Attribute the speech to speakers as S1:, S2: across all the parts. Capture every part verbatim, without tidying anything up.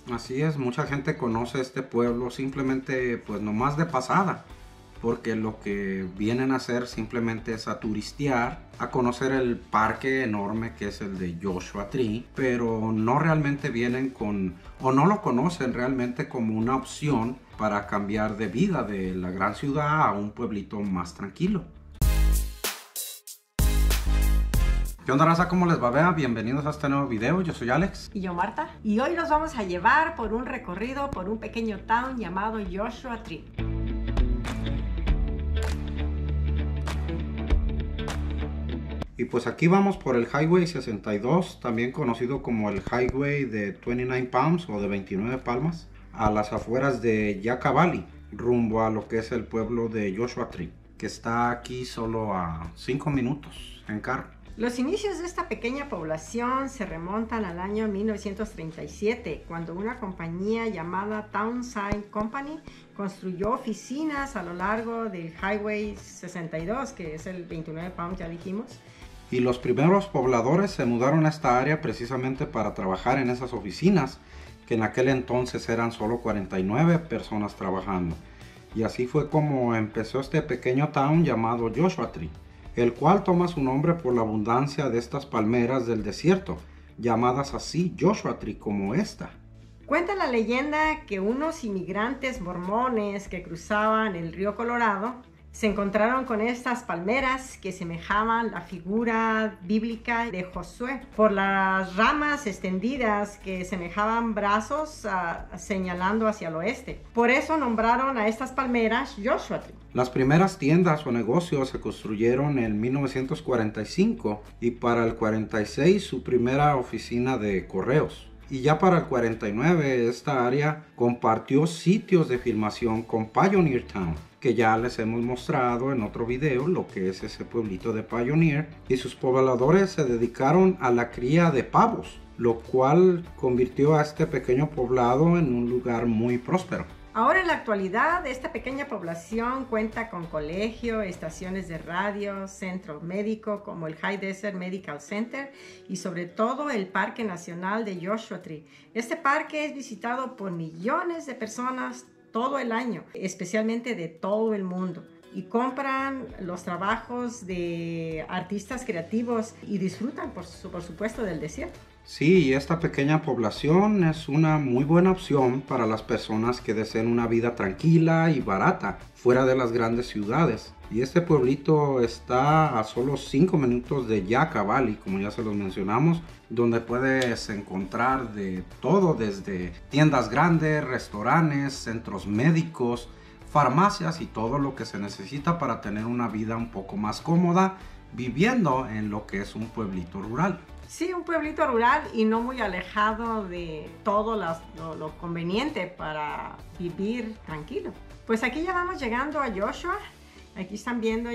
S1: Así es, mucha gente conoce este pueblo simplemente pues nomás de pasada, porque lo que vienen a hacer simplemente es a turistear, a conocer el parque enorme que es el de Joshua Tree, pero no realmente vienen con, o no lo conocen realmente como una opción para cambiar de vida de la gran ciudad a un pueblito más tranquilo. ¿Qué onda, raza? ¿Cómo les va? Vea, bienvenidos a este nuevo video. Yo soy Alex.
S2: Y yo, Marta. Y hoy nos vamos a llevar por un recorrido por un pequeño town llamado Joshua Tree.
S1: Y pues aquí vamos por el Highway sesenta y dos, también conocido como el Highway de veintinueve Palms o de veintinueve Palmas, a las afueras de Yucca Valley, rumbo a lo que es el pueblo de Joshua Tree, que está aquí solo a cinco minutos en carro.
S2: Los inicios de esta pequeña población se remontan al año mil novecientos treinta y siete, cuando una compañía llamada Townside Company construyó oficinas a lo largo del Highway sesenta y dos, que es el veintinueve Palms, ya dijimos.
S1: Y los primeros pobladores se mudaron a esta área precisamente para trabajar en esas oficinas, que en aquel entonces eran solo cuarenta y nueve personas trabajando. Y así fue como empezó este pequeño town llamado Joshua Tree, el cual toma su nombre por la abundancia de estas palmeras del desierto, llamadas así Joshua Tree, como esta.
S2: Cuenta la leyenda que unos inmigrantes mormones que cruzaban el río Colorado se encontraron con estas palmeras que semejaban la figura bíblica de Josué por las ramas extendidas que semejaban brazos uh, señalando hacia el oeste. Por eso nombraron a estas palmeras Joshua Tree.
S1: Las primeras tiendas o negocios se construyeron en mil novecientos cuarenta y cinco y para el cuarenta y seis su primera oficina de correos. Y ya para el cuarenta y nueve esta área compartió sitios de filmación con Pioneer Town, que ya les hemos mostrado en otro video lo que es ese pueblito de Pioneer, y sus pobladores se dedicaron a la cría de pavos, lo cual convirtió a este pequeño poblado en un lugar muy próspero.
S2: Ahora en la actualidad esta pequeña población cuenta con colegio, estaciones de radio, centro médico como el High Desert Medical Center y sobre todo el Parque Nacional de Joshua Tree. Este parque es visitado por millones de personas todo el año, especialmente de todo el mundo, y compran los trabajos de artistas creativos y disfrutan por, su, por supuesto del desierto.
S1: Sí, esta pequeña población es una muy buena opción para las personas que deseen una vida tranquila y barata fuera de las grandes ciudades. Y este pueblito está a solo cinco minutos de Yucca Valley, como ya se los mencionamos, donde puedes encontrar de todo, desde tiendas grandes, restaurantes, centros médicos, farmacias y todo lo que se necesita para tener una vida un poco más cómoda viviendo en lo que es un pueblito rural.
S2: Sí, un pueblito rural y no muy alejado de todo las, lo, lo conveniente para vivir tranquilo. Pues aquí ya vamos llegando a Joshua. Aquí están viendo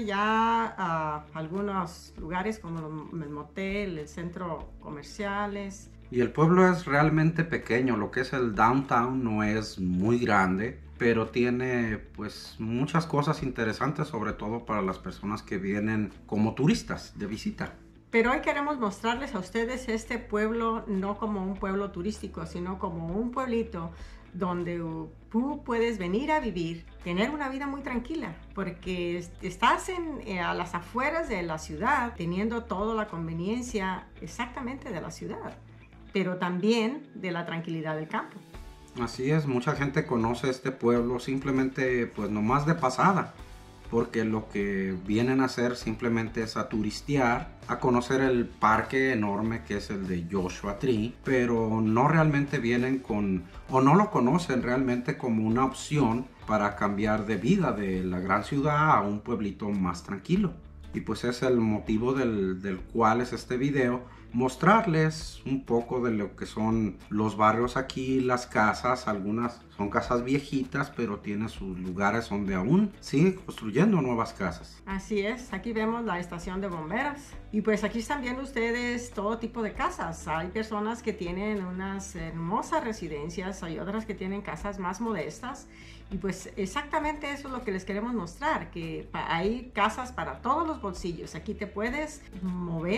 S2: ya uh, algunos lugares como el motel, el centro comerciales.
S1: Y el pueblo es realmente pequeño, lo que es el downtown no es muy grande, pero tiene pues muchas cosas interesantes, sobre todo para las personas que vienen como turistas de visita.
S2: Pero hoy queremos mostrarles a ustedes este pueblo no como un pueblo turístico, sino como un pueblito donde tú puedes venir a vivir, tener una vida muy tranquila, porque estás en, eh, a las afueras de la ciudad, teniendo toda la conveniencia exactamente de la ciudad, pero también de la tranquilidad del campo.
S1: Así es, mucha gente conoce este pueblo simplemente pues nomás de pasada, porque lo que vienen a hacer simplemente es a turistear, a conocer el parque enorme que es el de Joshua Tree, pero no realmente vienen con, o no lo conocen realmente como una opción para cambiar de vida de la gran ciudad a un pueblito más tranquilo. Y pues es el motivo del, del cual es este video, mostrarles un poco de lo que son los barrios aquí, las casas. Algunas son casas viejitas, pero tienen sus lugares donde aún siguen construyendo nuevas casas.
S2: Así es, aquí vemos la estación de bomberos. Y pues aquí están viendo ustedes todo tipo de casas. Hay personas que tienen unas hermosas residencias, hay otras que tienen casas más modestas. Y pues exactamente eso es lo que les queremos mostrar, que hay casas para todos los bolsillos. Aquí te puedes mover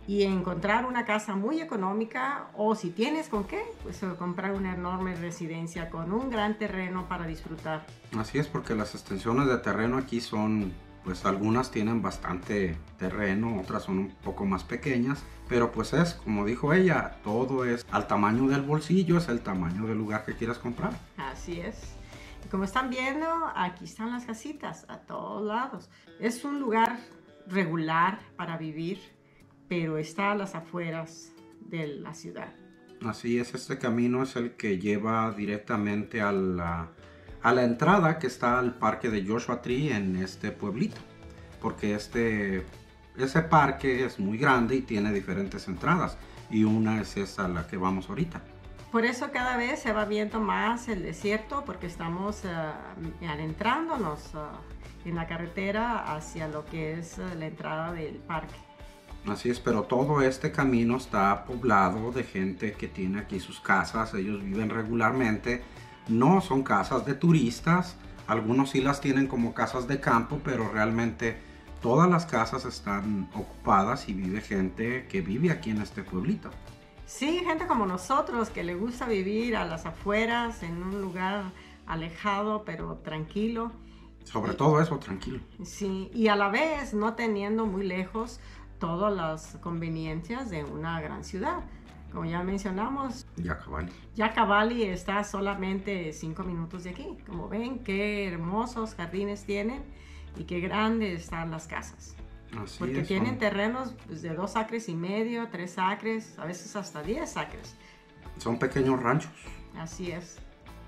S2: y encontrar una casa muy económica, o si tienes con qué, pues comprar una enorme residencia con un gran terreno para disfrutar.
S1: Así es, porque las extensiones de terreno aquí son, pues algunas tienen bastante terreno, otras son un poco más pequeñas, pero pues es, como dijo ella, todo es al tamaño del bolsillo, es el tamaño del lugar que quieras comprar.
S2: Así es. Y como están viendo, aquí están las casitas a todos lados. Es un lugar regular para vivir, pero está a las afueras de la ciudad.
S1: Así es, este camino es el que lleva directamente a la, a la entrada que está al parque de Joshua Tree en este pueblito, porque este, ese parque es muy grande y tiene diferentes entradas, y una es esa a la que vamos ahorita.
S2: Por eso cada vez se va viendo más el desierto, porque estamos uh, adentrándonos uh, en la carretera hacia lo que es uh, la entrada del parque.
S1: Así es, pero todo este camino está poblado de gente que tiene aquí sus casas, ellos viven regularmente, no son casas de turistas, algunos sí las tienen como casas de campo, pero realmente todas las casas están ocupadas y vive gente que vive aquí en este pueblito.
S2: Sí, gente como nosotros que le gusta vivir a las afueras, en un lugar alejado pero tranquilo.
S1: Sobre todo eso, tranquilo.
S2: Sí, y a la vez no teniendo muy lejos todas las conveniencias de una gran ciudad. Como ya mencionamos,
S1: Yucca Valley.
S2: Yucca Valley está solamente cinco minutos de aquí. Como ven, qué hermosos jardines tienen y qué grandes están las casas.
S1: Así
S2: Porque
S1: es,
S2: tienen
S1: son,
S2: terrenos pues, de dos acres y medio, tres acres, a veces hasta diez acres.
S1: son pequeños ranchos.
S2: Así es.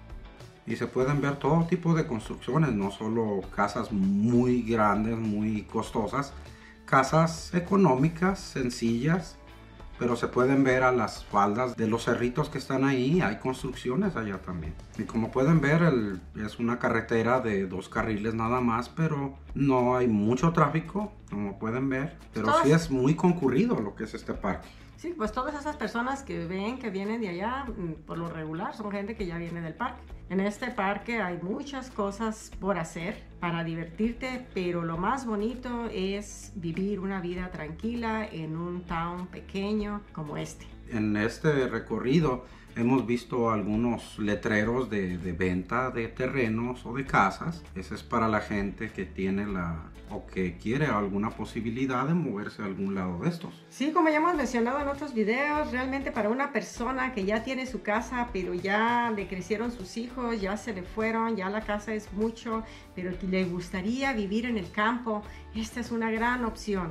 S1: Y se pueden ver todo tipo de construcciones, no solo casas muy grandes, muy costosas, casas económicas, sencillas, pero se pueden ver a las faldas de los cerritos que están ahí, hay construcciones allá también. Y como pueden ver, el, es una carretera de dos carriles nada más, pero no hay mucho tráfico, como pueden ver, pero
S2: Todas...
S1: sí es muy concurrido lo que es este parque.
S2: Sí, pues todas esas personas que ven que vienen de allá, por lo regular, son gente que ya viene del parque. En este parque hay muchas cosas por hacer para divertirte, pero lo más bonito es vivir una vida tranquila en un town pequeño como este.
S1: En este recorrido hemos visto algunos letreros de, de venta de terrenos o de casas. Ese es para la gente que tiene la o que quiere alguna posibilidad de moverse a algún lado de estos.
S2: Sí, como ya hemos mencionado en otros videos, realmente para una persona que ya tiene su casa, pero ya le crecieron sus hijos, ya se le fueron, ya la casa es mucho, pero que le gustaría vivir en el campo, esta es una gran opción.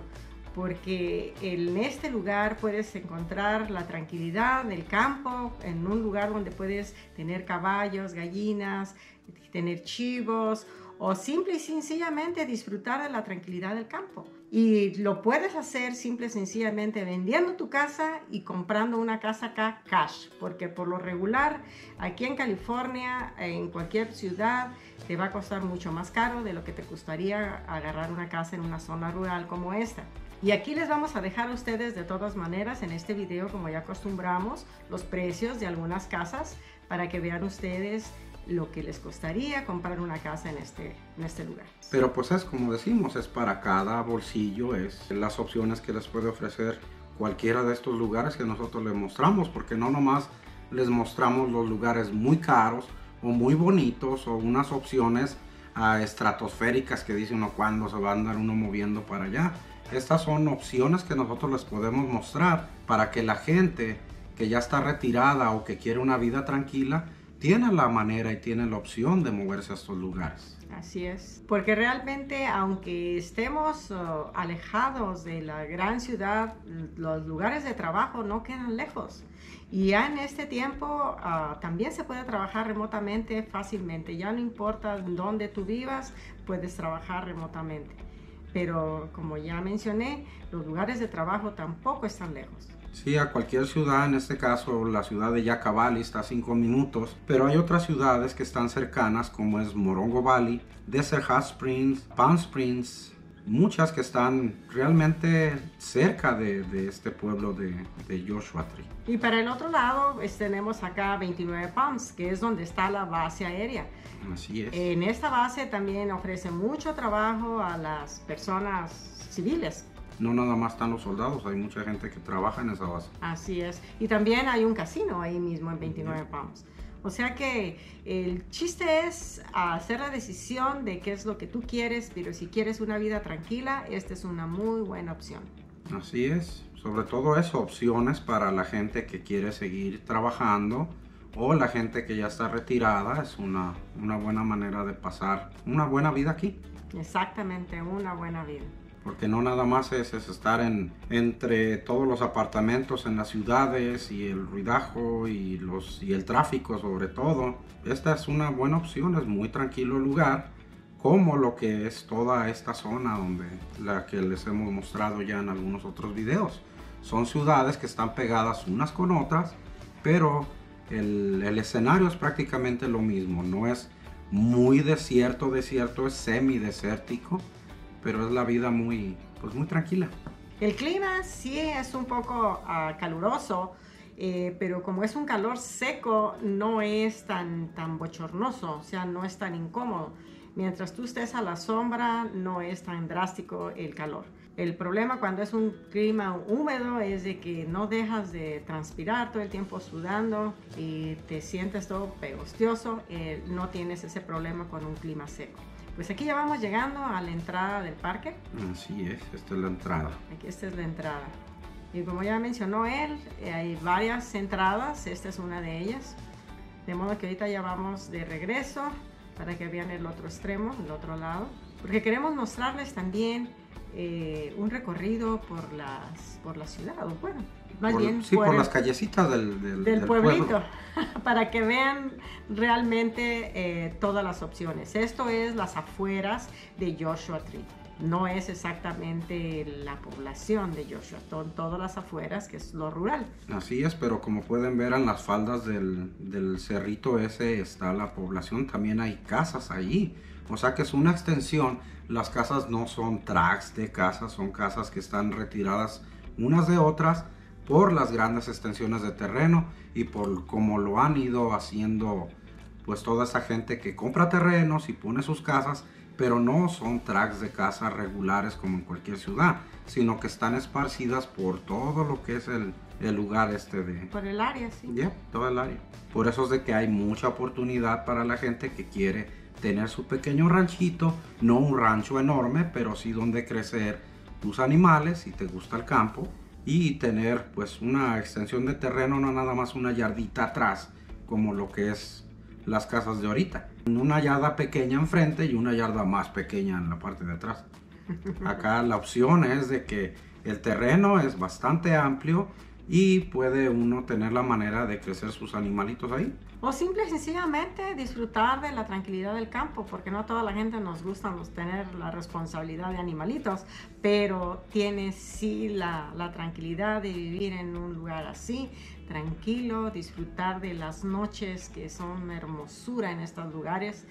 S2: Porque en este lugar puedes encontrar la tranquilidad del campo, en un lugar donde puedes tener caballos, gallinas, tener chivos, o simple y sencillamente disfrutar de la tranquilidad del campo. Y lo puedes hacer simple y sencillamente vendiendo tu casa y comprando una casa acá cash, porque por lo regular aquí en California, en cualquier ciudad, te va a costar mucho más caro de lo que te costaría agarrar una casa en una zona rural como esta. Y aquí les vamos a dejar a ustedes de todas maneras en este video, como ya acostumbramos, los precios de algunas casas para que vean ustedes lo que les costaría comprar una casa en este, en este lugar.
S1: Pero pues es como decimos, es para cada bolsillo, es las opciones que les puede ofrecer cualquiera de estos lugares que nosotros les mostramos, porque no nomás les mostramos los lugares muy caros o muy bonitos o unas opciones uh, estratosféricas que dice uno cuándo se va a andar uno moviendo para allá. Estas son opciones que nosotros les podemos mostrar para que la gente que ya está retirada o que quiere una vida tranquila tiene la manera y tiene la opción de moverse a estos lugares.
S2: Así es, porque realmente aunque estemos uh, alejados de la gran ciudad, los lugares de trabajo no quedan lejos. Y ya en este tiempo uh, también se puede trabajar remotamente fácilmente. Ya no importa dónde tú vivas, puedes trabajar remotamente. Pero como ya mencioné, los lugares de trabajo tampoco están lejos.
S1: Sí, a cualquier ciudad, en este caso la ciudad de Yucca Valley está a cinco minutos, pero hay otras ciudades que están cercanas como es Morongo Valley, Desert Hot Springs, Palm Springs, muchas que están realmente cerca de, de este pueblo de, de Joshua Tree.
S2: Y para el otro lado pues, tenemos acá veintinueve Palms, que es donde está la base aérea.
S1: Así es.
S2: En esta base también ofrece mucho trabajo a las personas civiles.
S1: no nada más están los soldados, hay mucha gente que trabaja en esa base.
S2: Así es. Y también hay un casino ahí mismo en veintinueve Palms. O sea que el chiste es hacer la decisión de qué es lo que tú quieres, pero si quieres una vida tranquila, esta es una muy buena opción.
S1: Así es, sobre todo eso, opciones para la gente que quiere seguir trabajando o la gente que ya está retirada, es una, una buena manera de pasar una buena vida aquí.
S2: Exactamente, una buena vida.
S1: Porque no nada más es, es estar en, entre todos los apartamentos en las ciudades y el ruidajo y, los, y el tráfico sobre todo. Esta es una buena opción, es muy tranquilo el lugar, como lo que es toda esta zona donde la que les hemos mostrado ya en algunos otros videos. Son ciudades que están pegadas unas con otras, pero el, el escenario es prácticamente lo mismo. No es muy desierto, desierto, es semidesértico, pero es la vida muy, pues muy tranquila.
S2: El clima sí es un poco uh, caluroso, eh, pero como es un calor seco, no es tan, tan bochornoso, o sea, no es tan incómodo. Mientras tú estés a la sombra, no es tan drástico el calor. El problema cuando es un clima húmedo es de que no dejas de transpirar todo el tiempo sudando y te sientes todo pegostioso. Eh, no tienes ese problema con un clima seco. Pues aquí ya vamos llegando a la entrada del parque.
S1: Así es, esta es la entrada.
S2: Aquí esta es la entrada. Y como ya mencionó él, eh, hay varias entradas, esta es una de ellas. De modo que ahorita ya vamos de regreso para que vean el otro extremo, el otro lado. Porque queremos mostrarles también eh, un recorrido por, las, por la ciudad, o bueno, más
S1: por,
S2: bien
S1: sí,
S2: por,
S1: por
S2: el,
S1: las callecitas del, del,
S2: del,
S1: del
S2: pueblito,
S1: pueblo.
S2: para que vean realmente eh, todas las opciones. Esto es las afueras de Joshua Tree. No es exactamente la población de Joshua, son todas las afueras, que es lo rural.
S1: Así es, pero como pueden ver en las faldas del, del cerrito ese está la población, también hay casas allí. O sea que es una extensión, las casas no son tracts de casas, son casas que están retiradas unas de otras por las grandes extensiones de terreno y por cómo lo han ido haciendo pues toda esa gente que compra terrenos y pone sus casas, pero no son tracts de casas regulares como en cualquier ciudad, sino que están esparcidas por todo lo que es el, el lugar este de...
S2: Por el área, sí.
S1: Ya, yeah, todo el área. Por eso es de que hay mucha oportunidad para la gente que quiere tener su pequeño ranchito, no un rancho enorme, pero sí donde crecer tus animales si te gusta el campo y tener pues una extensión de terreno, no nada más una yardita atrás como lo que es las casas de ahorita. Una yarda pequeña enfrente y una yarda más pequeña en la parte de atrás. Acá la opción es de que el terreno es bastante amplio y puede uno tener la manera de crecer sus animalitos ahí.
S2: O simple y sencillamente disfrutar de la tranquilidad del campo, porque no a toda la gente nos gusta nos tener la responsabilidad de animalitos, pero tienes sí la, la tranquilidad de vivir en un lugar así, tranquilo, disfrutar de las noches que son hermosura en estos lugares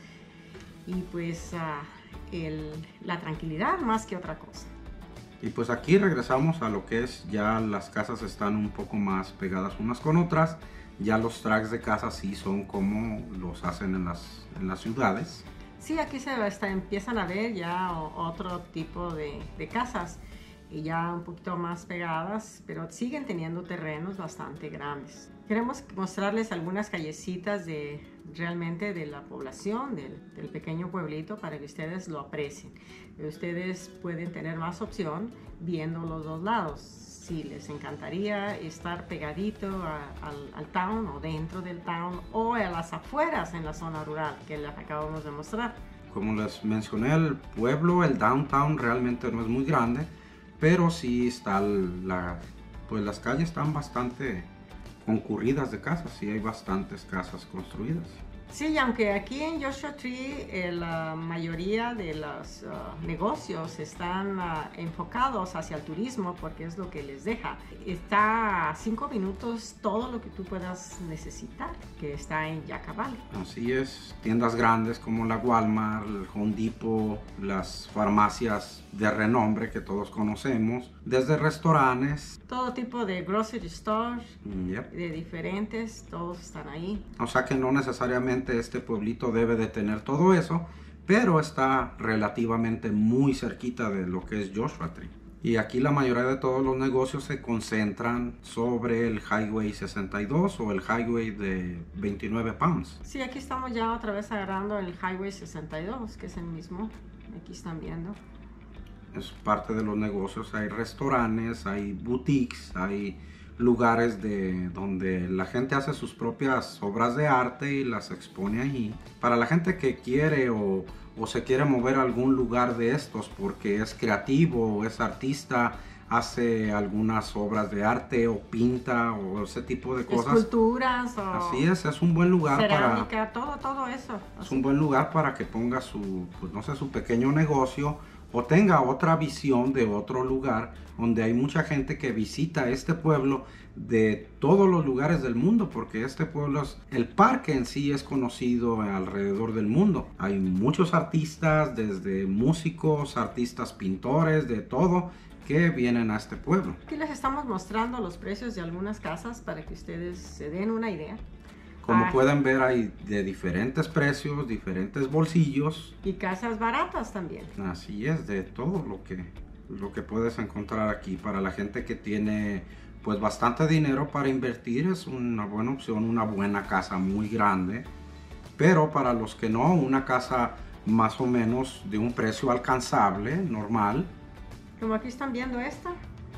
S2: y pues uh, el, la tranquilidad más que otra cosa.
S1: Y pues aquí regresamos a lo que es ya las casas están un poco más pegadas unas con otras. Ya los tracts de casa sí son como los hacen en las, en las ciudades.
S2: Sí, aquí se está, empiezan a ver ya otro tipo de, de casas y ya un poquito más pegadas, pero siguen teniendo terrenos bastante grandes. Queremos mostrarles algunas callecitas de realmente de la población, del, del pequeño pueblito, para que ustedes lo aprecien. Ustedes pueden tener más opción viendo los dos lados. Si les encantaría estar pegadito a, al, al town o dentro del town o a las afueras en la zona rural que les acabamos de mostrar.
S1: Como les mencioné, el pueblo, el downtown realmente no es muy grande, pero sí está la, pues las calles están bastante concurridas de casas, sí hay bastantes casas construidas.
S2: Sí, aunque aquí en Joshua Tree eh, la mayoría de los uh, negocios están uh, enfocados hacia el turismo porque es lo que les deja. Está a cinco minutos todo lo que tú puedas necesitar, que está en Yucca Valley.
S1: Así es, tiendas grandes como la Walmart, el Home Depot, las farmacias de renombre que todos conocemos, desde restaurantes.
S2: Todo tipo de grocery stores,
S1: yep.
S2: de diferentes, todos están ahí.
S1: O sea que no necesariamente este pueblito debe de tener todo eso, pero está relativamente muy cerquita de lo que es Joshua Tree. Y aquí la mayoría de todos los negocios se concentran sobre el Highway sesenta y dos o el Highway de veintinueve Palms.
S2: Sí, aquí estamos ya otra vez agarrando el Highway sesenta y dos, que es el mismo. Aquí están viendo.
S1: Es parte de los negocios. Hay restaurantes, hay boutiques, hay lugares de donde la gente hace sus propias obras de arte y las expone ahí. Para la gente que quiere o, o se quiere mover a algún lugar de estos porque es creativo o es artista, hace algunas obras de arte o pinta o ese tipo de cosas.
S2: Esculturas o
S1: Así es, es un buen lugar
S2: cerámica,
S1: para...
S2: todo, todo eso.
S1: Es un buen lugar para que ponga su, pues no sé, su pequeño negocio o tenga otra visión de otro lugar donde hay mucha gente que visita este pueblo de todos los lugares del mundo, porque este pueblo, es, el parque en sí es conocido alrededor del mundo. Hay muchos artistas, desde músicos, artistas, pintores, de todo, que vienen a este pueblo.
S2: Aquí les estamos mostrando los precios de algunas casas para que ustedes se den una idea.
S1: Como
S2: Ah,
S1: pueden ver, hay de diferentes precios, diferentes bolsillos.
S2: y casas baratas también.
S1: Así es, de todo lo que, lo que puedes encontrar aquí. Para la gente que tiene pues bastante dinero para invertir, es una buena opción, una buena casa muy grande. Pero para los que no, una casa más o menos de un precio alcanzable, normal.
S2: Como aquí están viendo esta.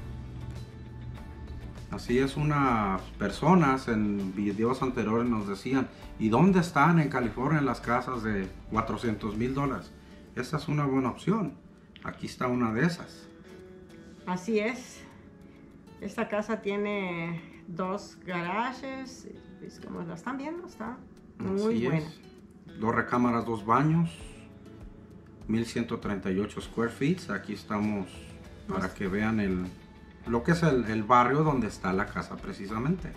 S1: Así es, unas personas en videos anteriores nos decían, ¿y dónde están en California las casas de cuatrocientos mil dólares? Esta es una buena opción. Aquí está una de esas.
S2: Así es. Esta casa tiene dos garajes. Es como la están viendo, está muy
S1: Así
S2: buena.
S1: es. Dos recámaras, dos baños, mil ciento treinta y ocho square feet. Aquí estamos para que vean el, lo que es el, el barrio donde está la casa precisamente.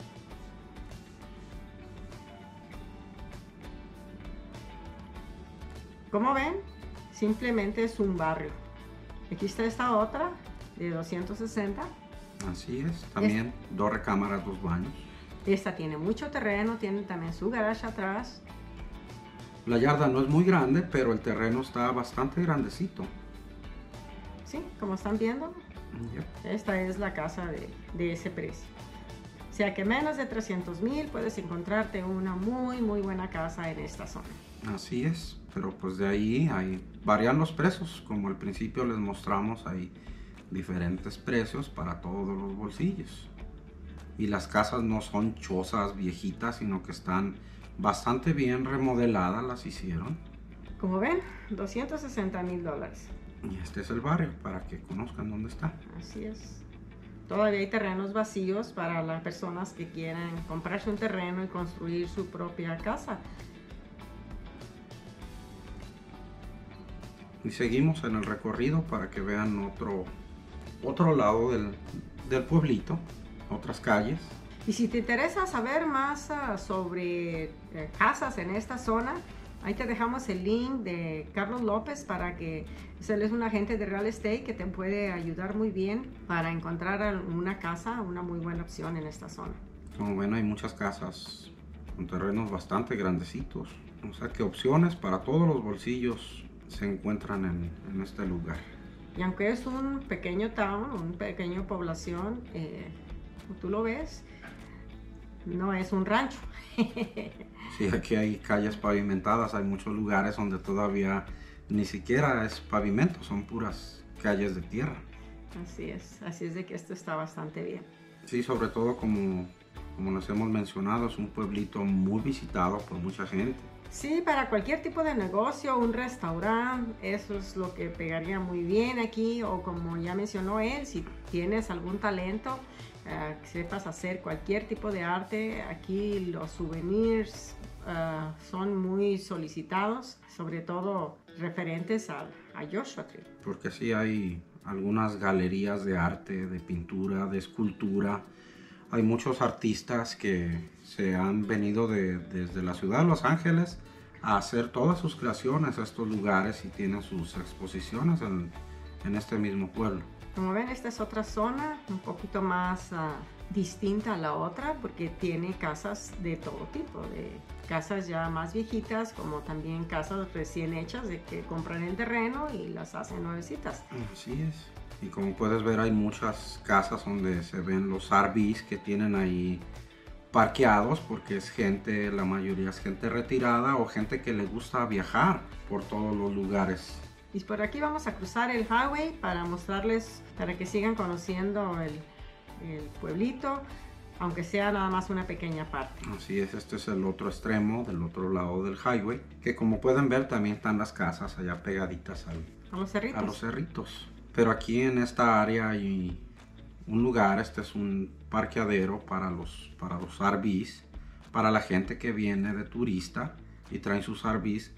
S2: Como ven, simplemente es un barrio. Aquí está esta otra de doscientos sesenta.
S1: Así es. También dos recámaras, dos baños.
S2: Esta tiene mucho terreno, tiene también su garage atrás.
S1: La yarda no es muy grande, pero el terreno está bastante grandecito.
S2: Sí, como están viendo,
S1: Yep.
S2: esta es la casa de, de ese precio. O sea que menos de trescientos mil puedes encontrarte una muy muy buena casa en esta zona.
S1: Así es, pero pues de ahí hay, varían los precios, como al principio les mostramos, hay diferentes precios para todos los bolsillos. Y las casas no son chozas viejitas, sino que están bastante bien remodeladas, las hicieron.
S2: Como ven, doscientos sesenta mil dólares.
S1: Y este es el barrio, para que conozcan dónde está.
S2: Así es. Todavía hay terrenos vacíos para las personas que quieran comprarse un terreno y construir su propia casa.
S1: Y seguimos en el recorrido para que vean otro, otro lado del, del pueblito, otras calles.
S2: Y si te interesa saber más uh, sobre eh, casas en esta zona, ahí te dejamos el link de Carlos López para que él es un agente de real estate que te puede ayudar muy bien para encontrar una casa, una muy buena opción en esta zona.
S1: Como ven, hay muchas casas con terrenos bastante grandecitos. O sea que opciones para todos los bolsillos se encuentran en, en este lugar.
S2: Y aunque es un pequeño town, una pequeña población, eh, como tú lo ves, no es un rancho.
S1: Sí, aquí hay calles pavimentadas, hay muchos lugares donde todavía ni siquiera es pavimento, son puras calles de tierra.
S2: Así es, así es de que esto está bastante bien.
S1: Sí, sobre todo como, como les hemos mencionado, es un pueblito muy visitado por mucha gente.
S2: Sí, para cualquier tipo de negocio, un restaurante, eso es lo que pegaría muy bien aquí. O como ya mencionó él, si tienes algún talento, uh, que sepas hacer cualquier tipo de arte, aquí los souvenirs uh, son muy solicitados, sobre todo referentes a, a Joshua Tree.
S1: Porque sí hay algunas galerías de arte, de pintura, de escultura. Hay muchos artistas que se han venido de, desde la ciudad de Los Ángeles a hacer todas sus creaciones a estos lugares y tienen sus exposiciones en, en este mismo pueblo.
S2: Como ven, esta es otra zona un poquito más uh, distinta a la otra porque tiene casas de todo tipo, de casas ya más viejitas como también casas recién hechas de que compran el terreno y las hacen nuevecitas.
S1: Así es. Y como puedes ver, hay muchas casas donde se ven los R Vs que tienen ahí parqueados, porque es gente, la mayoría es gente retirada o gente que le gusta viajar por todos los lugares.
S2: Y por aquí vamos a cruzar el highway para mostrarles, para que sigan conociendo el, el pueblito, aunque sea nada más una pequeña parte.
S1: Así es, este es el otro extremo, del otro lado del highway, que como pueden ver también están las casas allá pegaditas al,
S2: a los cerritos.
S1: a los cerritos. Pero aquí en esta área hay un lugar, este es un parqueadero para los, para los R Vs, para la gente que viene de turista y traen sus R Vs.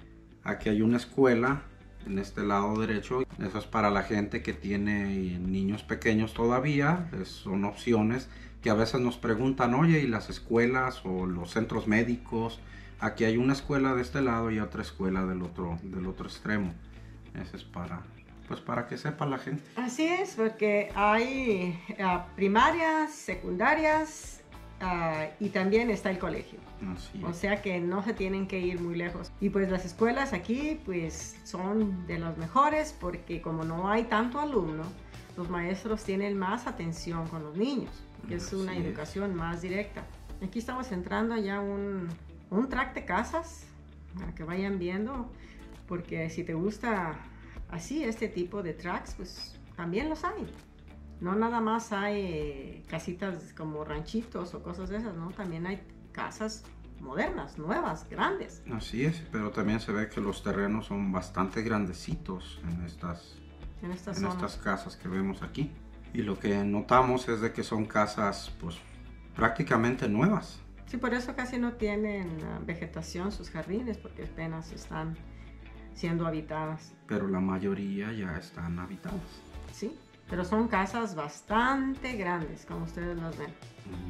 S1: Aquí hay una escuela en este lado derecho, eso es para la gente que tiene niños pequeños todavía, es, son opciones que a veces nos preguntan, oye, ¿y las escuelas o los centros médicos? Aquí hay una escuela de este lado y otra escuela del otro, del otro extremo. Ese es para, pues para que sepa la gente.
S2: Así es, porque hay uh, primarias, secundarias, Uh, y también está el colegio.
S1: Así
S2: o
S1: es.
S2: sea que no se tienen que ir muy lejos. Y pues las escuelas aquí pues son de las mejores porque como no hay tanto alumno, los maestros tienen más atención con los niños, porque es una
S1: Así
S2: educación
S1: es.
S2: más directa. Aquí estamos entrando ya un, un tract de casas para que vayan viendo, porque si te gusta así este tipo de tracts, pues también los hay. No nada más hay casitas como ranchitos o cosas de esas, ¿no? También hay casas modernas, nuevas, grandes.
S1: Así es, pero también se ve que los terrenos son bastante grandecitos en estas,
S2: en estas,
S1: en estas casas que vemos aquí. Y lo que notamos es de que son casas pues prácticamente nuevas.
S2: Sí, por eso casi no tienen uh, vegetación sus jardines, porque apenas están siendo habitadas.
S1: Pero la mayoría ya están habitadas.
S2: Sí. Pero son casas bastante grandes, como ustedes las ven.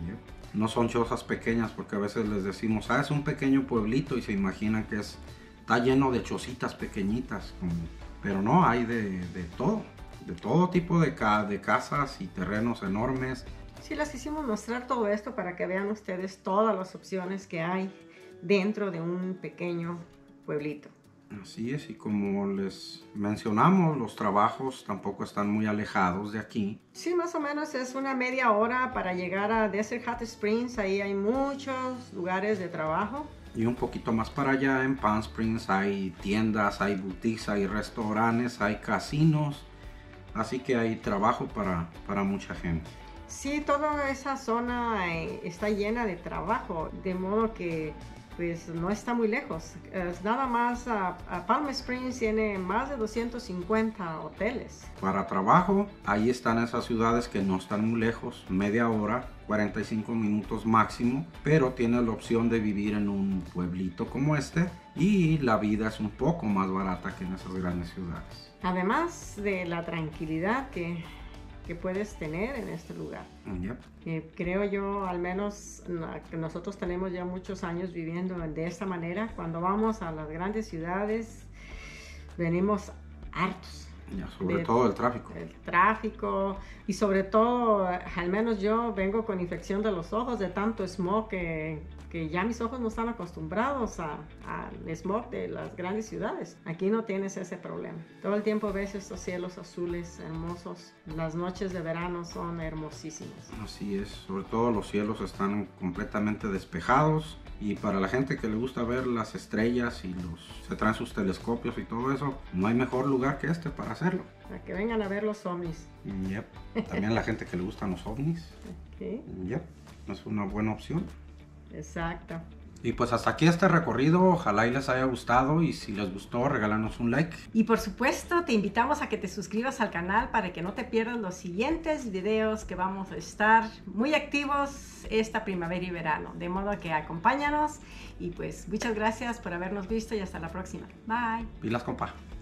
S1: No son chozas pequeñas, porque a veces les decimos, ah, es un pequeño pueblito y se imaginan que es, está lleno de chocitas pequeñitas. Como, pero no, hay de, de todo, de todo tipo de, ca de casas y terrenos enormes.
S2: Sí, les quisimos mostrar todo esto para que vean ustedes todas las opciones que hay dentro de un pequeño pueblito.
S1: Así es, y como les mencionamos, los trabajos tampoco están muy alejados de aquí.
S2: Sí, más o menos es una media hora para llegar a Desert Hot Springs. Ahí hay muchos lugares de trabajo.
S1: Y un poquito más para allá en Palm Springs hay tiendas, hay boutiques, hay restaurantes, hay casinos. Así que hay trabajo para, para mucha gente.
S2: Sí, toda esa zona eh, está llena de trabajo, de modo que pues no está muy lejos. Eh, nada más a, a Palm Springs tiene más de doscientos cincuenta hoteles.
S1: Para trabajo, ahí están esas ciudades que no están muy lejos, media hora, cuarenta y cinco minutos máximo, pero tienes la opción de vivir en un pueblito como este y la vida es un poco más barata que en esas grandes ciudades.
S2: Además de la tranquilidad que, que puedes tener en este lugar.
S1: Yep.
S2: Eh, creo yo, al menos que nosotros tenemos ya muchos años viviendo de esta manera. Cuando vamos a las grandes ciudades, venimos hartos.
S1: Ya, sobre de, todo el tráfico.
S2: El tráfico y sobre todo, al menos yo vengo con infección de los ojos de tanto smog que, que ya mis ojos no están acostumbrados al smog de las grandes ciudades. Aquí no tienes ese problema. Todo el tiempo ves estos cielos azules hermosos. Las noches de verano son hermosísimas.
S1: Así es, sobre todo los cielos están completamente despejados. Y para la gente que le gusta ver las estrellas y los, se traen sus telescopios y todo eso, no hay mejor lugar que este para hacerlo.
S2: Para que vengan a ver los ovnis.
S1: Yep. También la gente que le gustan los ovnis.
S2: Okay.
S1: Yep. Es una buena opción.
S2: Exacto.
S1: Y pues hasta aquí este recorrido, ojalá y les haya gustado y si les gustó regálanos un like.
S2: Y por supuesto te invitamos a que te suscribas al canal para que no te pierdas los siguientes videos que vamos a estar muy activos esta primavera y verano. De modo que acompáñanos y pues muchas gracias por habernos visto y hasta la próxima. Bye.
S1: Pilas, compa.